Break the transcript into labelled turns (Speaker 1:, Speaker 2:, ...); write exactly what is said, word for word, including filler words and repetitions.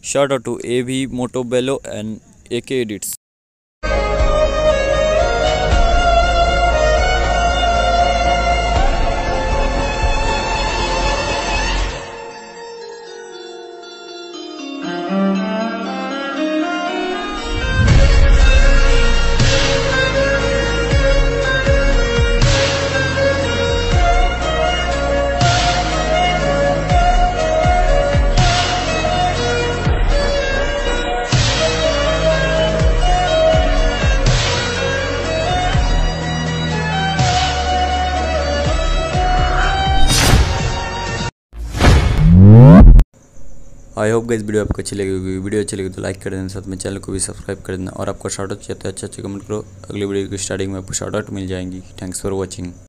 Speaker 1: Shout out to A V Montebello and A K Edits. I hope guys video आपको अच्छी लगेगी। Video अच्छी लगी तो लाइक कर देना, साथ में चैनल को भी सब्सक्राइब कर देना और आपको शॉर्ट आउट चाहिए तो अच्छे अच्छे कमेंट करो। अगली वीडियो की स्टार्टिंग में आपको शॉर्ट आउट मिल जाएंगी। Thanks for watching.